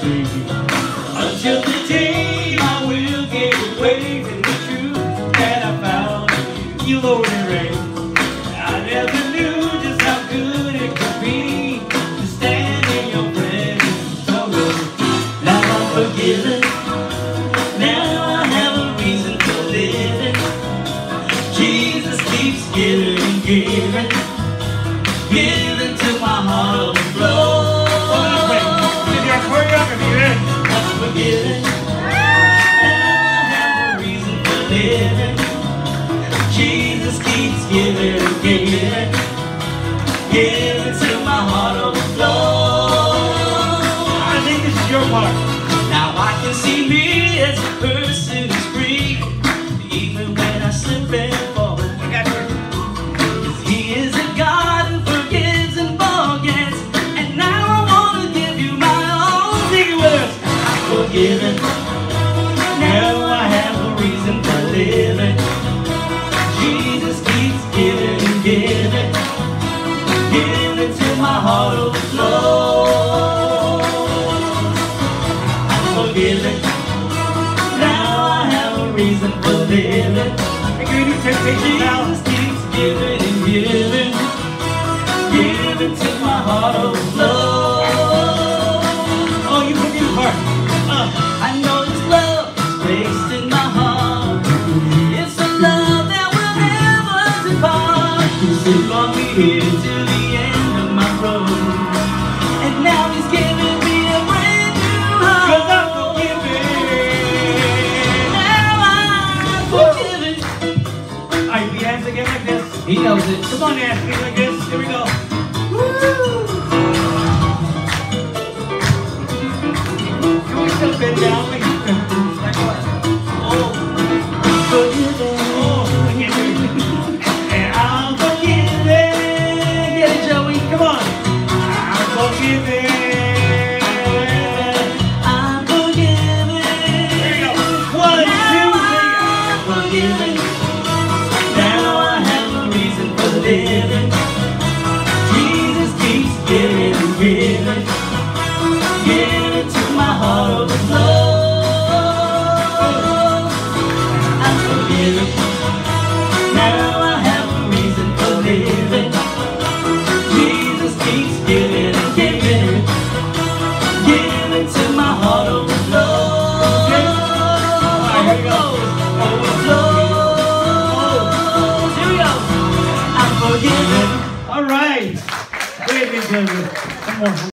free. Until the day I will get away from the truth that I found in you, Lord and Ray. I never knew just how good it could be to stand in your presence. Oh, now I'm forgiven. Now I have a reason for living. Jesus keeps giving and giving, giving till my heart overflows. I'm forgiven. Now I have a reason for living. Jesus keeps giving and giving, giving till my heart overflows. I think this is your part. Now I can see me as a person who's free, even when I slip and fall. I got you. 'Cause He is a God who forgives and forgets, and now I want to give you my all. Sing it with us. I'm forgiven. Now I have a reason for living. Jesus keeps giving and giving, giving till my heart overflows. I'm forgiven. Now I have a reason for living. Jesus keeps giving and giving, giving till my heart overflows. Oh, you put me in the part. I know this love is placed in my heart. It's a love that will never depart. So brought me here to the end of my road, and now He's giving me a brand new heart. 'Cause I'm forgiven. Now I'm forgiven. All right, be hands again like this. He knows it. Come on, Ashley, like this. Here we go. Woo! Can we still bend down? Like what? Oh, forgiven. Oh, I can't do it. And I'm forgiven. Get it, Joey. Come on. I'm forgiven. I'm forgiven. There you go. 1, 2, 3. I'm forgiven. Now I have a reason for living. Jesus keeps giving and giving, giving till my heart overflows. I'm forgiven. Now I have a reason for living. Jesus keeps giving and giving, giving till my heart overflows. Overflows. Here we go. I'm forgiven. All right. Wait a minute. One more.